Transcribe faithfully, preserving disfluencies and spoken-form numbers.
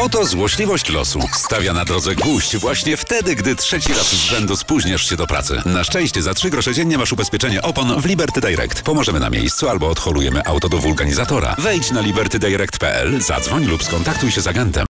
Oto złośliwość losu. Stawia na drodze gwóźdź właśnie wtedy, gdy trzeci raz z rzędu spóźniasz się do pracy. Na szczęście za trzy grosze dziennie masz ubezpieczenie opon w Liberty Direct. Pomożemy na miejscu albo odholujemy auto do wulkanizatora. Wejdź na liberty direct kropka p l, zadzwoń lub skontaktuj się z agentem.